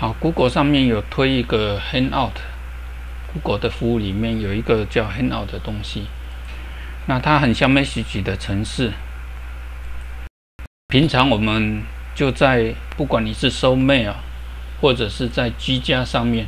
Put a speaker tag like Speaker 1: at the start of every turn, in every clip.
Speaker 1: 好 ，Google 上面有推一个 Hangout，Google 的服务里面有一个叫 Hangout 的东西。那它很像 Message 的程式。平常我们就在不管你是收 mail， 或者是在居家上面，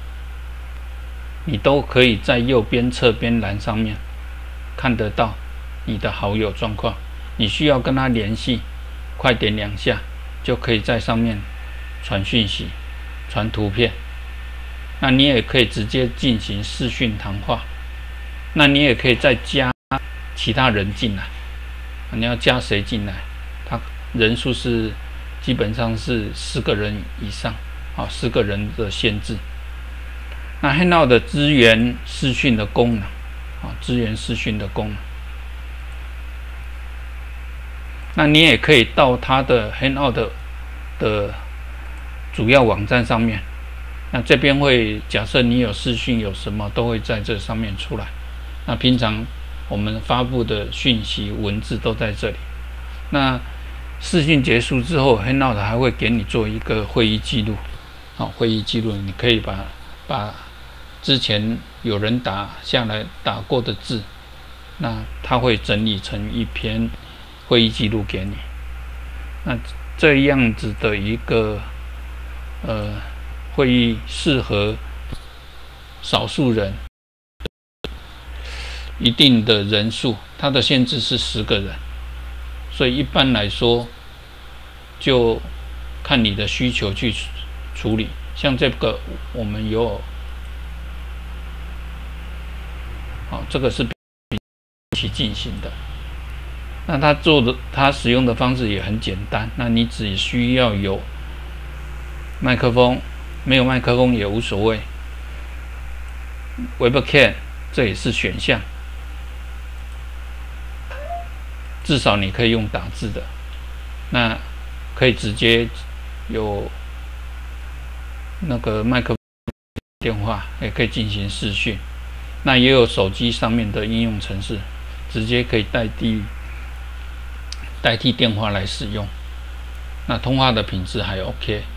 Speaker 1: 你都可以在右边侧边栏上面看得到你的好友状况。你需要跟他联系，快点2下就可以在上面传讯息、传图片。那你也可以直接进行视讯谈话。那你也可以再加其他人进来。你要加谁进来？他人数是基本上是4个人以上，4个人的限制。那 Hangout 的支援视讯的功能，支援视讯的功能。那你也可以到它的 Hangout 的主要网站上面。那这边会假设你有视讯有什么都会在这上面出来。那平常我们发布的讯息文字都在这里。那视讯结束之后 ，Hangout 还会给你做一个会议记录。会议记录你可以把之前有人打下来打过的字，那它会整理成一篇会议记录给你。那这样子的一个会议适合少数人，一定的人数，它的限制是10个人。所以一般来说，就看你的需求去处理。像这个我们有，这个是一起进行的。那它使用的方式也很简单。那你只需要有麦克风，没有麦克风也无所谓。Webcam 这也是选项。至少你可以用打字的，那可以直接有那个麦克风电话，也可以进行视讯。那也有手机上面的应用程式，直接可以代替电话来使用。那通话的品质还 OK。